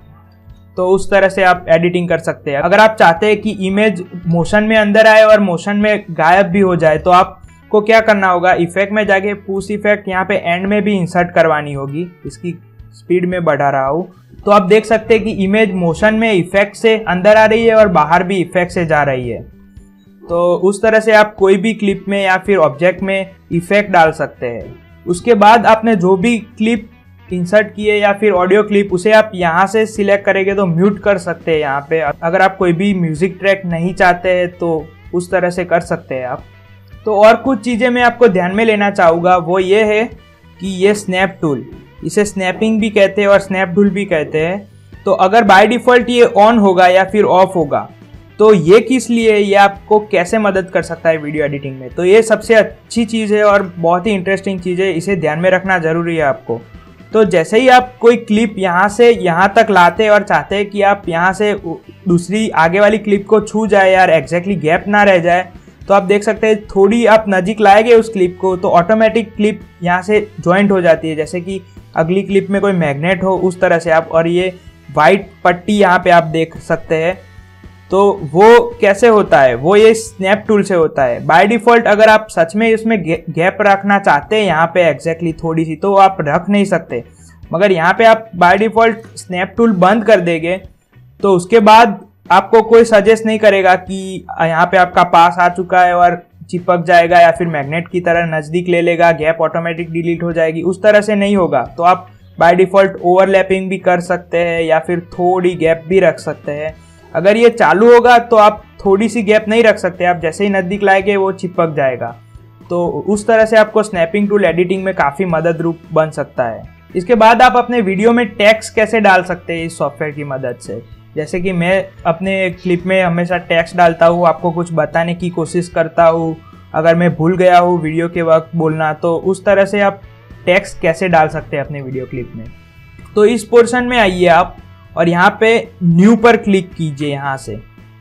तो उस तरह से आप एडिटिंग कर सकते हैं। अगर आप चाहते हैं कि इमेज मोशन में अंदर आए और मोशन में गायब भी हो जाए तो आपको क्या करना होगा, इफेक्ट में जाके पुश इफेक्ट यहाँ पे एंड में भी इंसर्ट करवानी होगी। इसकी स्पीड में बढ़ा रहा हूँ तो आप देख सकते हैं कि इमेज मोशन में इफेक्ट से अंदर आ रही है और बाहर भी इफेक्ट से जा रही है। तो उस तरह से आप कोई भी क्लिप में या फिर ऑब्जेक्ट में इफेक्ट डाल सकते हैं। उसके बाद आपने जो भी क्लिप इंसर्ट किए या फिर ऑडियो क्लिप, उसे आप यहाँ से सिलेक्ट करेंगे तो म्यूट कर सकते हैं यहाँ पे। अगर आप कोई भी म्यूजिक ट्रैक नहीं चाहते हैं तो उस तरह से कर सकते हैं आप। तो और कुछ चीज़ें मैं आपको ध्यान में लेना चाहूँगा, वो ये है कि ये स्नैप टूल, इसे स्नैपिंग भी कहते हैं और स्नैप टूल भी कहते हैं। तो अगर बाय डिफ़ॉल्ट ये ऑन होगा या फिर ऑफ होगा तो ये किस लिए, ये आपको कैसे मदद कर सकता है वीडियो एडिटिंग में। तो ये सबसे अच्छी चीज़ है और बहुत ही इंटरेस्टिंग चीज़ है, इसे ध्यान में रखना ज़रूरी है आपको। तो जैसे ही आप कोई क्लिप यहाँ से यहाँ तक लाते हैं और चाहते हैं कि आप यहाँ से दूसरी आगे वाली क्लिप को छू जाए यार, एग्जैक्टली गैप ना रह जाए, तो आप देख सकते हैं थोड़ी आप नज़दीक लाएंगे उस क्लिप को तो ऑटोमेटिक क्लिप यहाँ से ज्वाइंट हो जाती है, जैसे कि अगली क्लिप में कोई मैग्नेट हो उस तरह से आप। और ये वाइट पट्टी यहाँ पे आप देख सकते हैं, तो वो कैसे होता है, वो ये स्नैप टूल से होता है। बाय डिफ़ॉल्ट अगर आप सच में इसमें गैप रखना चाहते हैं यहाँ पे एग्जैक्टली थोड़ी सी, तो आप रख नहीं सकते, मगर यहाँ पे आप बाय डिफ़ॉल्ट स्नैप टूल बंद कर देंगे तो उसके बाद आपको कोई सजेस्ट नहीं करेगा कि यहाँ पे आपका पास आ चुका है और चिपक जाएगा या फिर मैग्नेट की तरह नज़दीक ले लेगा, गैप ऑटोमेटिक डिलीट हो जाएगी, उस तरह से नहीं होगा। तो आप बाय डिफ़ॉल्ट ओवरलैपिंग भी कर सकते हैं या फिर थोड़ी गैप भी रख सकते हैं। अगर ये चालू होगा तो आप थोड़ी सी गैप नहीं रख सकते, आप जैसे ही नज़दीक लाएंगे वो चिपक जाएगा। तो उस तरह से आपको स्नैपिंग टूल एडिटिंग में काफ़ी मदद रूप बन सकता है। इसके बाद आप अपने वीडियो में टेक्स्ट कैसे डाल सकते हैं इस सॉफ्टवेयर की मदद से। जैसे कि मैं अपने क्लिप में हमेशा टेक्स्ट डालता हूँ, आपको कुछ बताने की कोशिश करता हूँ, अगर मैं भूल गया हूँ वीडियो के वक्त बोलना, तो उस तरह से आप टेक्स्ट कैसे डाल सकते हैं अपने वीडियो क्लिप में। तो इस पोर्शन में आइए आप और यहाँ पे न्यू पर क्लिक कीजिए यहाँ से।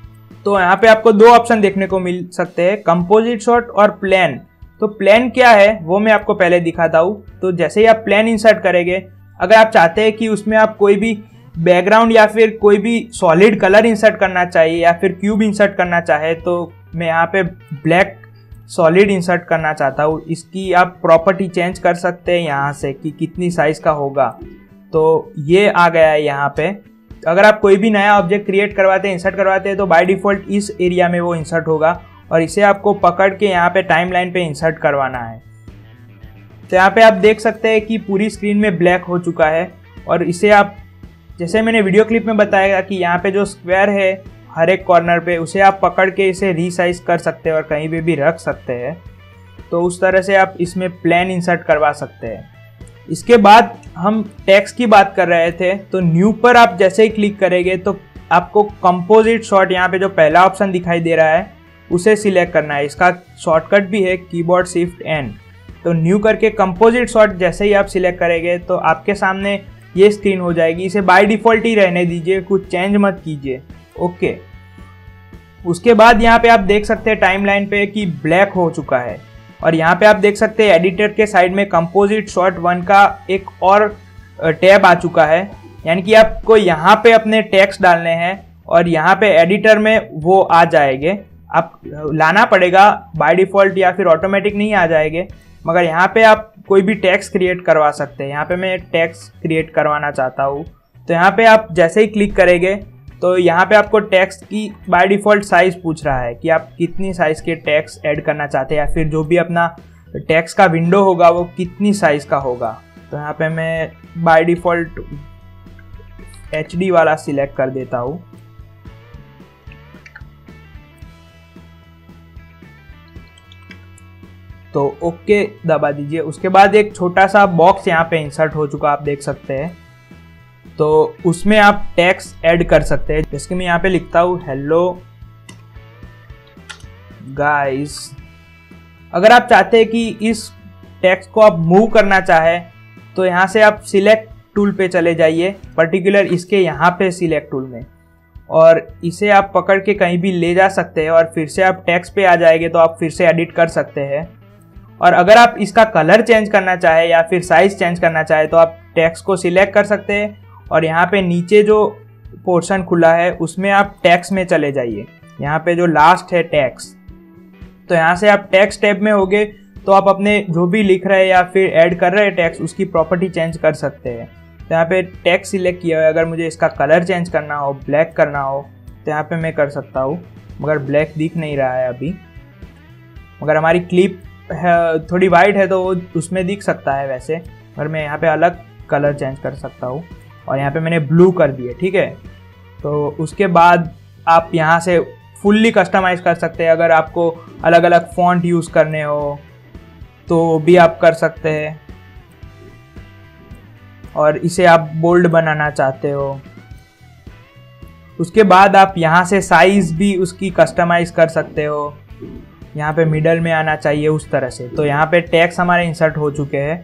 तो यहाँ पे आपको दो ऑप्शन देखने को मिल सकते हैं, कंपोजिट शॉट और प्लेन। तो प्लेन क्या है वो मैं आपको पहले दिखाता हूँ। तो जैसे ही आप प्लेन इंसर्ट करेंगे, अगर आप चाहते हैं कि उसमें आप कोई भी बैकग्राउंड या फिर कोई भी सॉलिड कलर इंसर्ट करना चाहिए या फिर क्यूब इंसर्ट करना चाहे, तो मैं यहाँ पे ब्लैक सॉलिड इंसर्ट करना चाहता हूँ। इसकी आप प्रॉपर्टी चेंज कर सकते हैं यहाँ से कि कितनी साइज का होगा। तो ये आ गया है यहाँ पे। अगर आप कोई भी नया ऑब्जेक्ट क्रिएट करवाते हैं, इंसर्ट करवाते हैं, तो बाय डिफ़ॉल्ट इस एरिया में वो इंसर्ट होगा और इसे आपको पकड़ के यहाँ पे टाइमलाइन पे इंसर्ट करवाना है। तो यहाँ पे आप देख सकते हैं कि पूरी स्क्रीन में ब्लैक हो चुका है और इसे आप, जैसे मैंने वीडियो क्लिप में बताया कि यहाँ पे जो स्क्वायर है हर एक कॉर्नर पे, उसे आप पकड़ के इसे रीसाइज कर सकते हैं और कहीं पे भी रख सकते हैं। तो उस तरह से आप इसमें प्लेन इंसर्ट करवा सकते हैं। इसके बाद हम टेक्स्ट की बात कर रहे थे, तो न्यू पर आप जैसे ही क्लिक करेंगे तो आपको कंपोजिट शॉट, यहाँ पे जो पहला ऑप्शन दिखाई दे रहा है उसे सिलेक्ट करना है। इसका शॉर्टकट भी है कीबोर्ड शिफ्ट एन। तो न्यू करके कंपोजिट शॉट जैसे ही आप सिलेक्ट करेंगे तो आपके सामने ये स्क्रीन हो जाएगी। इसे बाय डिफ़ॉल्ट ही रहने दीजिए, कुछ चेंज मत कीजिए। ओके, उसके बाद यहाँ पे आप देख सकते हैं टाइमलाइन पे कि ब्लैक हो चुका है और यहाँ पे आप देख सकते हैं एडिटर के साइड में कंपोजिट शॉट वन का एक और टैब आ चुका है, यानी कि आपको यहाँ पे अपने टेक्स्ट डालने हैं और यहाँ पे एडिटर में वो आ जाएंगे। आप लाना पड़ेगा, बाय डिफ़ॉल्ट या फिर ऑटोमेटिक नहीं आ जाएंगे, मगर यहाँ पे आप कोई भी टेक्स्ट क्रिएट करवा सकते हैं। यहाँ पे मैं टेक्स्ट क्रिएट करवाना चाहता हूँ, तो यहाँ पे आप जैसे ही क्लिक करेंगे तो यहाँ पे आपको टेक्स्ट की बाय डिफ़ॉल्ट साइज़ पूछ रहा है कि आप कितनी साइज़ के टेक्स्ट ऐड करना चाहते हैं, या फिर जो भी अपना टेक्स्ट का विंडो होगा वो कितनी साइज़ का होगा। तो यहाँ पे मैं बाय डिफ़ॉल्ट एच डी वाला सिलेक्ट कर देता हूँ। तो ओके दबा दीजिए। उसके बाद एक छोटा सा बॉक्स यहाँ पे इंसर्ट हो चुका, आप देख सकते हैं। तो उसमें आप टेक्स्ट ऐड कर सकते हैं, जैसे कि मैं यहाँ पे लिखता हूँ हेलो गाइस। अगर आप चाहते हैं कि इस टेक्स्ट को आप मूव करना चाहे तो यहाँ से आप सिलेक्ट टूल पे चले जाइए, पर्टिकुलर इसके यहाँ पे सिलेक्ट टूल में, और इसे आप पकड़ के कहीं भी ले जा सकते हैं और फिर से आप टेक्स्ट पे आ जाएंगे तो आप फिर से एडिट कर सकते हैं। और अगर आप इसका कलर चेंज करना चाहे या फिर साइज़ चेंज करना चाहे तो आप टेक्स्ट को सिलेक्ट कर सकते हैं और यहाँ पे नीचे जो पोर्शन खुला है उसमें आप टेक्स्ट में चले जाइए। यहाँ पे जो लास्ट है टेक्स्ट, तो यहाँ से आप टेक्स्ट टैब में होगे तो आप अपने जो भी लिख रहे हैं या फिर ऐड कर रहे हैं टेक्स्ट उसकी प्रॉपर्टी चेंज कर सकते हैं। तो यहाँ पे टेक्स्ट सिलेक्ट किया है, अगर मुझे इसका कलर चेंज करना हो, ब्लैक करना हो तो यहाँ पे मैं कर सकता हूँ, मगर ब्लैक दिख नहीं रहा है अभी। मगर हमारी क्लिप है थोड़ी वाइट है तो वो उसमें दिख सकता है वैसे, मगर मैं यहाँ पे अलग कलर चेंज कर सकता हूँ और यहाँ पे मैंने ब्लू कर दिए, ठीक है। तो उसके बाद आप यहाँ से फुल्ली कस्टमाइज कर सकते हैं। अगर आपको अलग अलग फॉन्ट यूज़ करने हो तो भी आप कर सकते हैं, और इसे आप बोल्ड बनाना चाहते हो। उसके बाद आप यहाँ से साइज़ भी उसकी कस्टमाइज कर सकते हो, यहाँ पे मिडल में आना चाहिए उस तरह से। तो यहाँ पे टेक्स्ट हमारे इंसर्ट हो चुके हैं,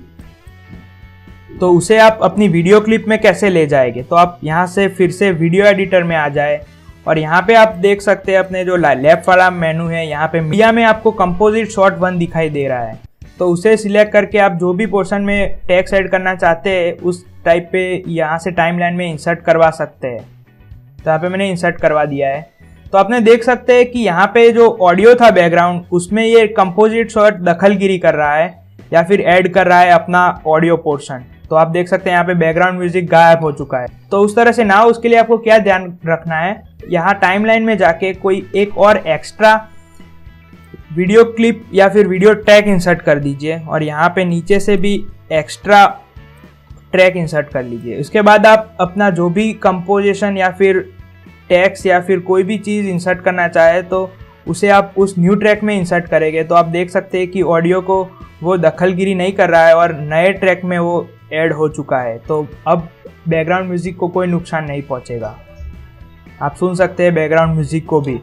तो उसे आप अपनी वीडियो क्लिप में कैसे ले जाएंगे, तो आप यहाँ से फिर से वीडियो एडिटर में आ जाए और यहाँ पे आप देख सकते हैं अपने जो लेफ्ट वाला मेनू है, यहाँ पे मीडिया में आपको कंपोजिट शॉट वन दिखाई दे रहा है। तो उसे सिलेक्ट करके आप जो भी पोर्शन में टेक्स्ट ऐड करना चाहते हैं उस टाइप पे यहाँ से टाइमलाइन में इंसर्ट करवा सकते हैं। तो यहाँ पे मैंने इंसर्ट करवा दिया है। तो आपने देख सकते हैं कि यहाँ पे जो ऑडियो था बैकग्राउंड, उसमें ये कंपोजिट शॉट दखलगिरी कर रहा है या फिर ऐड कर रहा है अपना ऑडियो पोर्शन। तो आप देख सकते हैं यहाँ पे बैकग्राउंड म्यूजिक गायब हो चुका है। तो उस तरह से ना हो, उसके लिए आपको क्या ध्यान रखना है, यहाँ टाइमलाइन में जाके कोई एक और एक्स्ट्रा वीडियो क्लिप या फिर वीडियो ट्रैक इंसर्ट कर दीजिए और यहाँ पे नीचे से भी एक्स्ट्रा ट्रैक इंसर्ट कर लीजिए। उसके बाद आप अपना जो भी कंपोजिशन या फिर टेक्स्ट या फिर कोई भी चीज़ इंसर्ट करना चाहे तो उसे आप उस न्यू ट्रैक में इंसर्ट करेंगे। तो आप देख सकते हैं कि ऑडियो को वो दखलगिरी नहीं कर रहा है और नए ट्रैक में वो ऐड हो चुका है। तो अब बैकग्राउंड म्यूज़िक को कोई नुकसान नहीं पहुंचेगा, आप सुन सकते हैं बैकग्राउंड म्यूज़िक को भी।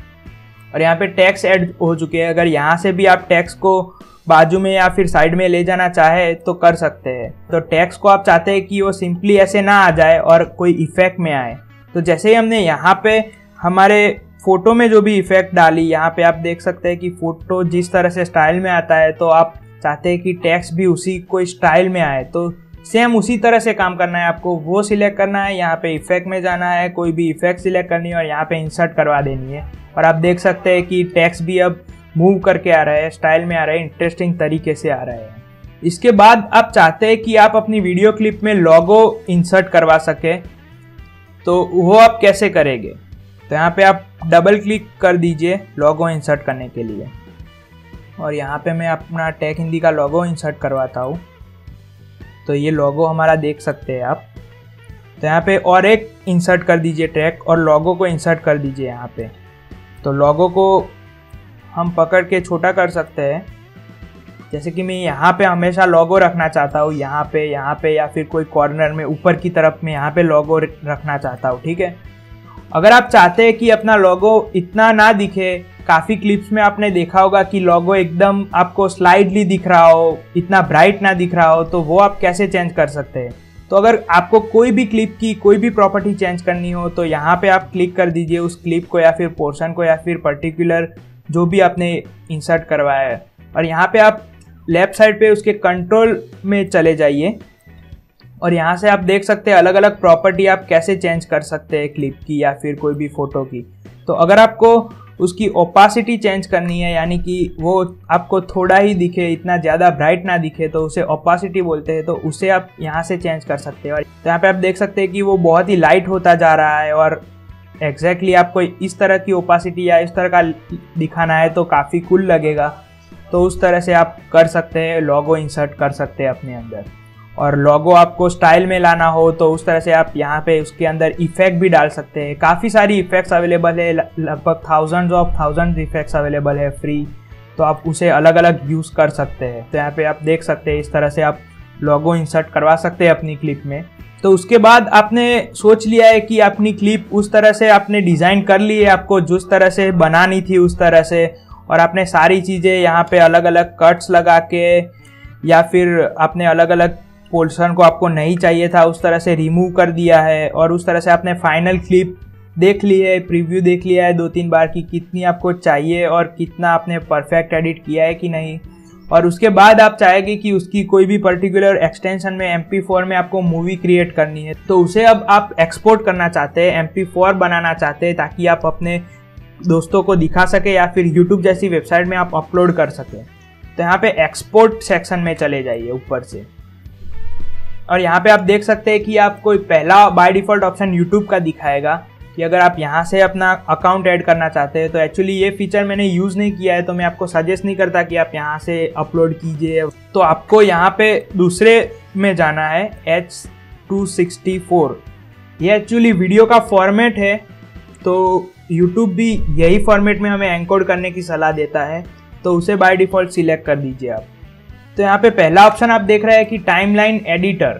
और यहाँ पे टेक्स्ट ऐड हो चुके हैं, अगर यहाँ से भी आप टेक्स्ट को बाजू में या फिर साइड में ले जाना चाहे तो कर सकते हैं। तो टेक्स्ट को आप चाहते हैं कि वो सिंपली ऐसे ना आ जाए और कोई इफेक्ट में आए, तो जैसे ही हमने यहाँ पे हमारे फ़ोटो में जो भी इफ़ेक्ट डाली, यहाँ पे आप देख सकते हैं कि फ़ोटो जिस तरह से स्टाइल में आता है तो आप चाहते हैं कि टेक्स्ट भी उसी कोई स्टाइल में आए। तो सेम उसी तरह से काम करना है, आपको वो सिलेक्ट करना है, यहाँ पे इफेक्ट में जाना है, कोई भी इफेक्ट सिलेक्ट करनी है और यहाँ पे इंसर्ट करवा देनी है। और आप देख सकते हैं कि टेक्स्ट भी अब मूव करके आ रहा है, स्टाइल में आ रहा है, इंटरेस्टिंग तरीके से आ रहा है। इसके बाद आप चाहते हैं कि आप अपनी वीडियो क्लिप में लोगो इंसर्ट करवा सके, तो वो आप कैसे करेंगे, तो यहाँ पे आप डबल क्लिक कर दीजिए लोगो इंसर्ट करने के लिए और यहाँ पे मैं अपना टेक हिंदी का लोगो इंसर्ट करवाता हूँ। तो ये लोगो हमारा देख सकते हैं आप। तो यहाँ पे और एक इंसर्ट कर दीजिए ट्रैक और लोगो को इंसर्ट कर दीजिए यहाँ पे। तो लोगो को हम पकड़ के छोटा कर सकते हैं, जैसे कि मैं यहाँ पे हमेशा लोगो रखना चाहता हूँ, यहाँ पे यहाँ पे या फिर कोई कॉर्नर में ऊपर की तरफ में यहाँ पे लोगो रखना चाहता हूँ, ठीक है। अगर आप चाहते हैं कि अपना लोगो इतना ना दिखे, काफ़ी क्लिप्स में आपने देखा होगा कि लोगो एकदम आपको स्लाइडली दिख रहा हो, इतना ब्राइट ना दिख रहा हो, तो वो आप कैसे चेंज कर सकते हैं। तो अगर आपको कोई भी क्लिप की कोई भी प्रॉपर्टी चेंज करनी हो तो यहाँ पे आप क्लिक कर दीजिए उस क्लिप को या फिर पोर्शन को या फिर पर्टिकुलर जो भी आपने इंसर्ट करवाया है, और यहाँ पे आप लेफ्ट साइड पे उसके कंट्रोल में चले जाइए और यहाँ से आप देख सकते हैं अलग अलग प्रॉपर्टी आप कैसे चेंज कर सकते हैं क्लिप की या फिर कोई भी फ़ोटो की। तो अगर आपको उसकी ओपासिटी चेंज करनी है, यानी कि वो आपको थोड़ा ही दिखे, इतना ज़्यादा ब्राइट ना दिखे, तो उसे ओपासिटी बोलते हैं। तो उसे आप यहाँ से चेंज कर सकते हैं। और यहाँ पे आप देख सकते हैं कि वो बहुत ही लाइट होता जा रहा है और एग्जैक्टली exactly आपको इस तरह की ओपासिटी या इस तरह का दिखाना है तो काफ़ी कूल लगेगा। तो उस तरह से आप कर सकते हैं, लोगो इंसर्ट कर सकते हैं अपने अंदर। और लोगो आपको स्टाइल में लाना हो तो उस तरह से आप यहाँ पे उसके अंदर इफेक्ट भी डाल सकते हैं। काफ़ी सारी इफेक्ट्स अवेलेबल है, लगभग thousands of thousand effects available है फ्री, तो आप उसे अलग अलग यूज़ कर सकते हैं। तो यहाँ पे आप देख सकते हैं इस तरह से आप लोगो इंसर्ट करवा सकते हैं अपनी क्लिप में। तो उसके बाद आपने सोच लिया है कि अपनी क्लिप उस तरह से आपने डिज़ाइन कर ली है, आपको जिस तरह से बनानी थी उस तरह से, और आपने सारी चीज़ें यहाँ पे अलग अलग कट्स लगा के या फिर आपने अलग अलग पोर्शन को आपको नहीं चाहिए था उस तरह से रिमूव कर दिया है। और उस तरह से आपने फाइनल क्लिप देख ली है, प्रीव्यू देख लिया है दो तीन बार कि कितनी आपको चाहिए और कितना आपने परफेक्ट एडिट किया है कि नहीं। और उसके बाद आप चाहेंगे कि उसकी कोई भी पर्टिकुलर एक्सटेंशन में एम पी फोर में आपको मूवी क्रिएट करनी है, तो उसे अब आप एक्सपोर्ट करना चाहते हैं, एम पी फोर बनाना चाहते हैं ताकि आप अपने दोस्तों को दिखा सके या फिर यूट्यूब जैसी वेबसाइट में आप अपलोड कर सकें। तो यहाँ पे एक्सपोर्ट सेक्शन में चले जाइए ऊपर से, और यहाँ पे आप देख सकते हैं कि आपको पहला बाय डिफ़ॉल्ट ऑप्शन यूट्यूब का दिखाएगा कि अगर आप यहाँ से अपना अकाउंट ऐड करना चाहते हैं। तो एक्चुअली ये फीचर मैंने यूज़ नहीं किया है, तो मैं आपको सजेस्ट नहीं करता कि आप यहाँ से अपलोड कीजिए। तो आपको यहाँ पे दूसरे में जाना है, एच टू सिक्सटी फोर। ये एक्चुअली वीडियो का फॉर्मेट है, तो यूट्यूब भी यही फॉर्मेट में हमें एनकोड करने की सलाह देता है, तो उसे बाय डिफ़ॉल्ट सिलेक्ट कर दीजिए आप। तो यहाँ पे पहला ऑप्शन आप देख रहे हैं कि टाइमलाइन एडिटर,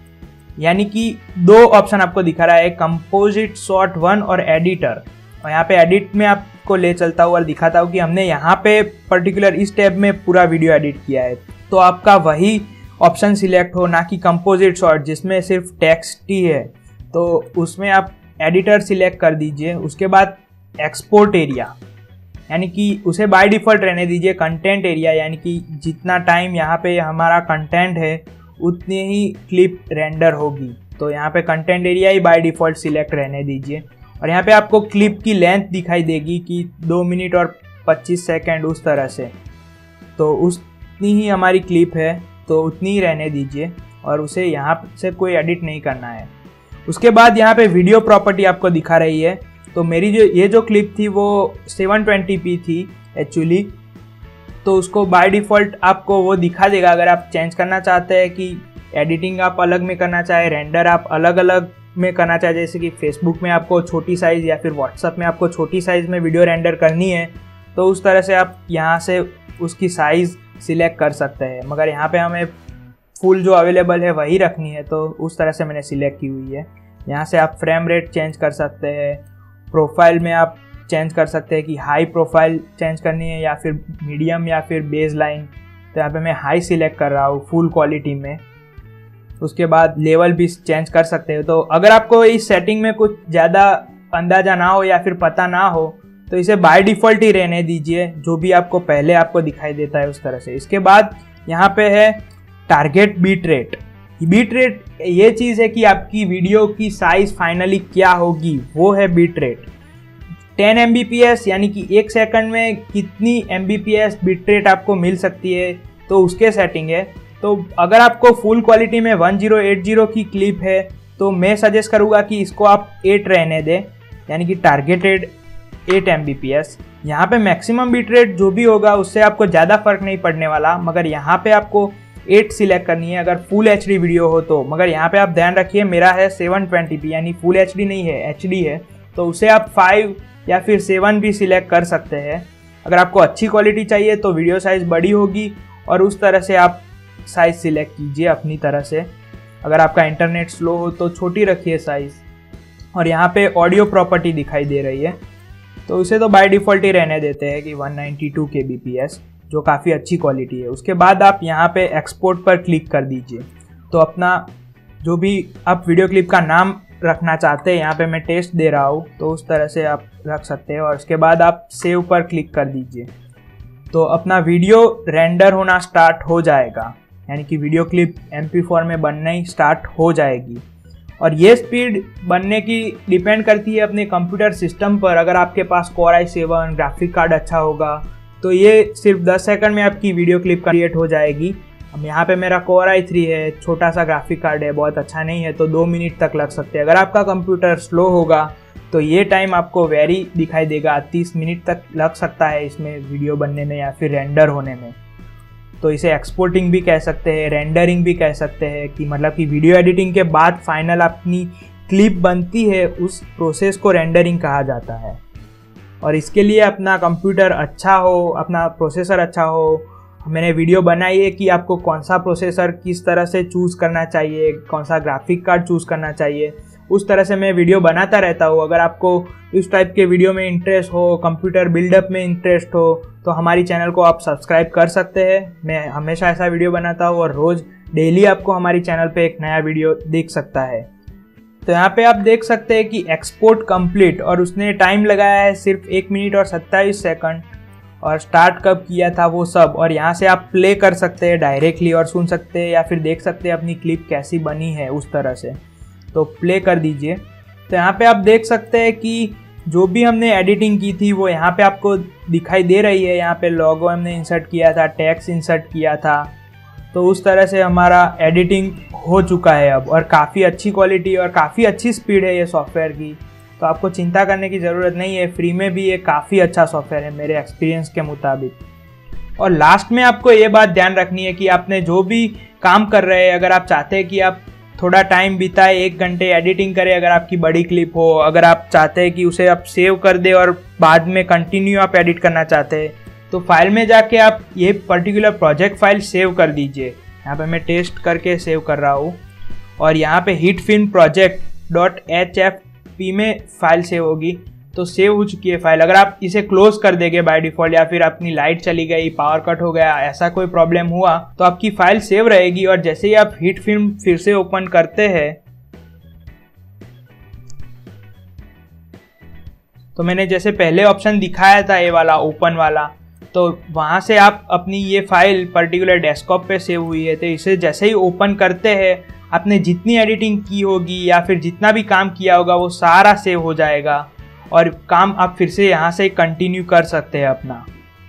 यानी कि दो ऑप्शन आपको दिखा रहा है, कंपोजिट शॉट वन और एडिटर। और यहाँ पे एडिट में आपको ले चलता हूँ और दिखाता हूँ कि हमने यहाँ पे पर्टिकुलर इस टैब में पूरा वीडियो एडिट किया है। तो आपका वही ऑप्शन सिलेक्ट हो, ना कि कंपोजिट शॉट जिसमें सिर्फ टेक्स्ट ही है। तो उसमें आप एडिटर सिलेक्ट कर दीजिए। उसके बाद एक्सपोर्ट एरिया, यानी कि उसे बाय डिफ़ॉल्ट रहने दीजिए कंटेंट एरिया, यानी कि जितना टाइम यहाँ पे हमारा कंटेंट है उतनी ही क्लिप रेंडर होगी। तो यहाँ पे कंटेंट एरिया ही बाय डिफ़ॉल्ट सिलेक्ट रहने दीजिए। और यहाँ पे आपको क्लिप की लेंथ दिखाई देगी कि दो मिनट और पच्चीस सेकंड उस तरह से, तो उतनी ही हमारी क्लिप है, तो उतनी ही रहने दीजिए और उसे यहाँ से कोई एडिट नहीं करना है। उसके बाद यहाँ पे वीडियो प्रॉपर्टी आपको दिखा रही है। तो मेरी जो ये जो क्लिप थी वो सेवन ट्वेंटी पी थी एक्चुअली, तो उसको बाय डिफ़ॉल्ट आपको वो दिखा देगा। अगर आप चेंज करना चाहते हैं कि एडिटिंग आप अलग में करना चाहे, रेंडर आप अलग अलग में करना चाहे, जैसे कि फेसबुक में आपको छोटी साइज़ या फिर व्हाट्सएप में आपको छोटी साइज़ में वीडियो रेंडर करनी है, तो उस तरह से आप यहाँ से उसकी साइज़ सिलेक्ट कर सकते हैं। मगर यहाँ पे हमें फुल जो अवेलेबल है वही रखनी है, तो उस तरह से मैंने सिलेक्ट की हुई है। यहाँ से आप फ्रेम रेट चेंज कर सकते हैं, प्रोफाइल में आप चेंज कर सकते हैं कि हाई प्रोफाइल चेंज करनी है या फिर मीडियम या फिर बेस लाइन। तो यहाँ पे मैं हाई सिलेक्ट कर रहा हूँ फुल क्वालिटी में। उसके बाद लेवल भी चेंज कर सकते हो। तो अगर आपको इस सेटिंग में कुछ ज़्यादा अंदाज़ा ना हो या फिर पता ना हो तो इसे बाय डिफ़ॉल्ट ही रहने दीजिए, जो भी आपको पहले आपको दिखाई देता है उस तरह से। इसके बाद यहाँ पे है target beat rate. Beat rate ये चीज़ है कि आपकी वीडियो की साइज़ फाइनली क्या होगी, वो है beat rate. Ten M B P S यानी कि एक सेकंड में कितनी M B P S bit rate आपको मिल सकती है, तो उसके सेटिंग है। तो अगर आपको फुल क्वालिटी में वन ज़ीरो एट ज़ीरो की क्लिप है तो मैं सजेस्ट करूँगा कि इसको आप एट रहने दें, यानी कि targeted eight M B P S. यहाँ पे मैक्सिमम बिट रेट जो भी होगा उससे आपको ज़्यादा फर्क नहीं पड़ने वाला, मगर यहाँ पे आपको एट सिलेक्ट करनी है अगर फुल एच डी वीडियो हो तो। मगर यहाँ पे आप ध्यान रखिए मेरा है सेवन ट्वेंटी पी, यानी फुल एच डी नहीं है, एच डी है, तो उसे आप फाइव या फिर सेवन भी सिलेक्ट कर सकते हैं। अगर आपको अच्छी क्वालिटी चाहिए तो वीडियो साइज़ बड़ी होगी और उस तरह से आप साइज़ सिलेक्ट कीजिए अपनी तरह से। अगर आपका इंटरनेट स्लो हो तो छोटी रखिए साइज़। और यहाँ पे ऑडियो प्रॉपर्टी दिखाई दे रही है, तो उसे तो बाय डिफ़ॉल्ट ही रहने देते हैं कि one ninety two K B P S, जो काफ़ी अच्छी क्वालिटी है। उसके बाद आप यहाँ पे एक्सपोर्ट पर क्लिक कर दीजिए। तो अपना जो भी आप वीडियो क्लिप का नाम रखना चाहते हैं, यहाँ पे मैं टेस्ट दे रहा हूँ, तो उस तरह से आप रख सकते हैं। और उसके बाद आप सेव पर क्लिक कर दीजिए, तो अपना वीडियो रेंडर होना स्टार्ट हो जाएगा, यानी कि video clip M P four में बनना ही स्टार्ट हो जाएगी। और ये स्पीड बनने की डिपेंड करती है अपने कंप्यूटर सिस्टम पर। अगर आपके पास core I seven graphic card अच्छा होगा तो ये सिर्फ दस सेकंड में आपकी वीडियो क्लिप क्रिएट हो जाएगी। अब यहाँ पे मेरा कोर आई थ्री है, छोटा सा ग्राफिक कार्ड है, बहुत अच्छा नहीं है, तो दो मिनट तक लग सकते हैं। अगर आपका कंप्यूटर स्लो होगा तो ये टाइम आपको वेरी दिखाई देगा, तीस मिनट तक लग सकता है इसमें वीडियो बनने में या फिर रेंडर होने में। तो इसे एक्सपोर्टिंग भी कह सकते हैं, रेंडरिंग भी कह सकते हैं, कि मतलब कि वीडियो एडिटिंग के बाद फाइनल अपनी क्लिप बनती है, उस प्रोसेस को रेंडरिंग कहा जाता है। और इसके लिए अपना कंप्यूटर अच्छा हो, अपना प्रोसेसर अच्छा हो। मैंने वीडियो बनाई है कि आपको कौन सा प्रोसेसर किस तरह से चूज़ करना चाहिए, कौन सा ग्राफिक कार्ड चूज़ करना चाहिए, उस तरह से मैं वीडियो बनाता रहता हूँ। अगर आपको इस टाइप के वीडियो में इंटरेस्ट हो, कंप्यूटर बिल्डअप में इंटरेस्ट हो, तो हमारी चैनल को आप सब्सक्राइब कर सकते हैं। मैं हमेशा ऐसा वीडियो बनाता हूँ और रोज़ डेली आपको हमारी चैनल पे एक नया वीडियो देख सकता है। तो यहाँ पे आप देख सकते हैं कि एक्सपोर्ट कंप्लीट, और उसने टाइम लगाया है सिर्फ एक मिनट और सत्ताईस सेकंड, और स्टार्ट कब किया था वो सब। और यहाँ से आप प्ले कर सकते हैं डायरेक्टली और सुन सकते हैं या फिर देख सकते हैं अपनी क्लिप कैसी बनी है उस तरह से। तो प्ले कर दीजिए। तो यहाँ पे आप देख सकते हैं कि जो भी हमने एडिटिंग की थी वो यहाँ पे आपको दिखाई दे रही है। यहाँ पे लोगो हमने इंसर्ट किया था, टेक्स्ट इंसर्ट किया था, तो उस तरह से हमारा एडिटिंग हो चुका है अब, और काफ़ी अच्छी क्वालिटी और काफ़ी अच्छी स्पीड है ये सॉफ्टवेयर की। तो आपको चिंता करने की ज़रूरत नहीं है, फ्री में भी ये काफ़ी अच्छा सॉफ्टवेयर है मेरे एक्सपीरियंस के मुताबिक। और लास्ट में आपको ये बात ध्यान रखनी है कि आपने जो भी काम कर रहे हैं, अगर आप चाहते हैं कि आप थोड़ा टाइम बिताए, एक घंटे एडिटिंग करें, अगर आपकी बड़ी क्लिप हो, अगर आप चाहते हैं कि उसे आप सेव कर दे और बाद में कंटिन्यू आप एडिट करना चाहते हैं, तो फाइल में जाके आप ये पर्टिकुलर प्रोजेक्ट फाइल सेव कर दीजिए। यहाँ पे मैं टेस्ट करके सेव कर रहा हूँ, और यहाँ पे hit film project dot H F P में फाइल सेव होगी। तो सेव हो चुकी है फाइल। अगर आप इसे क्लोज कर देंगे बाय डिफ़ॉल्ट, या फिर अपनी लाइट चली गई, पावर कट हो गया, ऐसा कोई प्रॉब्लम हुआ, तो आपकी फाइल सेव रहेगी। और जैसे ही आप हिट फिल्म फिर से ओपन करते हैं, तो मैंने जैसे पहले ऑप्शन दिखाया था ये वाला ओपन वाला, तो वहाँ से आप अपनी ये फाइल पर्टिकुलर डेस्कटॉप पे सेव हुई है, तो इसे जैसे ही ओपन करते हैं, आपने जितनी एडिटिंग की होगी या फिर जितना भी काम किया होगा वो सारा सेव हो जाएगा, और काम आप फिर से यहाँ से कंटिन्यू कर सकते हैं अपना।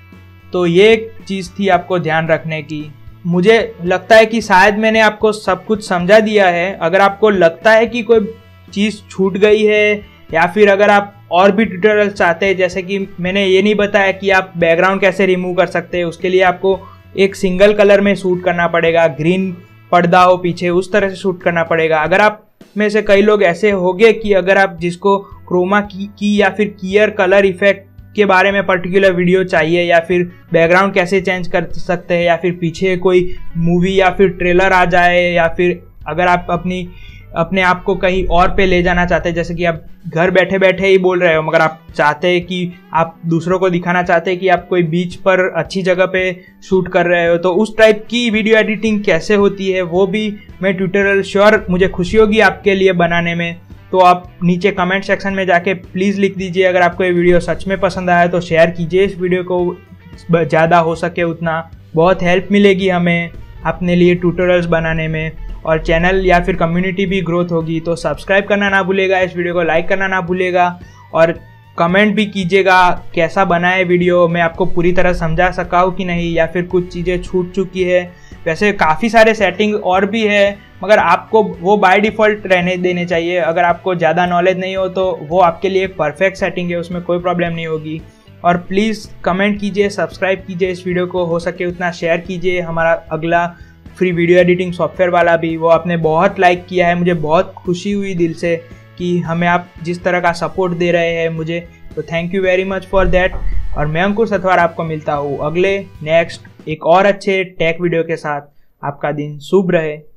तो ये एक चीज़ थी आपको ध्यान रखने की। मुझे लगता है कि शायद मैंने आपको सब कुछ समझा दिया है। अगर आपको लगता है कि कोई चीज़ छूट गई है, या फिर अगर आप और भी ट्यूटोरियल चाहते हैं, जैसे कि मैंने ये नहीं बताया कि आप बैकग्राउंड कैसे रिमूव कर सकते हैं, उसके लिए आपको एक सिंगल कलर में शूट करना पड़ेगा, ग्रीन पर्दा हो पीछे उस तरह से शूट करना पड़ेगा। अगर आप में से कई लोग ऐसे होंगे कि अगर आप जिसको क्रोमा की, की या फिर क्लियर कलर इफेक्ट के बारे में पर्टिकुलर वीडियो चाहिए, या फिर बैकग्राउंड कैसे चेंज कर सकते हैं, या फिर पीछे कोई मूवी या फिर ट्रेलर आ जाए, या फिर अगर आप अपनी अपने आप को कहीं और पे ले जाना चाहते हैं, जैसे कि आप घर बैठे बैठे ही बोल रहे हो मगर आप चाहते हैं कि आप दूसरों को दिखाना चाहते हैं कि आप कोई बीच पर अच्छी जगह पे शूट कर रहे हो, तो उस टाइप की वीडियो एडिटिंग कैसे होती है वो भी मैं ट्यूटोरियल श्योर मुझे खुशी होगी आपके लिए बनाने में। तो आप नीचे कमेंट सेक्शन में जाके प्लीज़ लिख दीजिए अगर आपको ये वीडियो सच में पसंद आया, तो शेयर कीजिए इस वीडियो को, ज़्यादा हो सके उतना, बहुत हेल्प मिलेगी हमें अपने लिए ट्यूटोरियल्स बनाने में, और चैनल या फिर कम्युनिटी भी ग्रोथ होगी। तो सब्सक्राइब करना ना भूलेगा, इस वीडियो को लाइक करना ना भूलेगा, और कमेंट भी कीजिएगा कैसा बना है वीडियो, मैं आपको पूरी तरह समझा सका हूँ कि नहीं, या फिर कुछ चीज़ें छूट चुकी है। वैसे काफ़ी सारे सेटिंग और भी है, मगर आपको वो बाय डिफ़ॉल्ट रहने देने चाहिए। अगर आपको ज़्यादा नॉलेज नहीं हो तो वो आपके लिए परफेक्ट सेटिंग है, उसमें कोई प्रॉब्लम नहीं होगी। और प्लीज़ कमेंट कीजिए, सब्सक्राइब कीजिए इस वीडियो को, हो सके उतना शेयर कीजिए। हमारा अगला फ्री वीडियो एडिटिंग सॉफ्टवेयर वाला भी, वो आपने बहुत लाइक किया है, मुझे बहुत खुशी हुई दिल से कि हमें आप जिस तरह का सपोर्ट दे रहे हैं मुझे, तो thank you very much for that. और मैं अंकुर सतवार आपको मिलता हूँ अगले नेक्स्ट एक और अच्छे टेक वीडियो के साथ। आपका दिन शुभ रहे।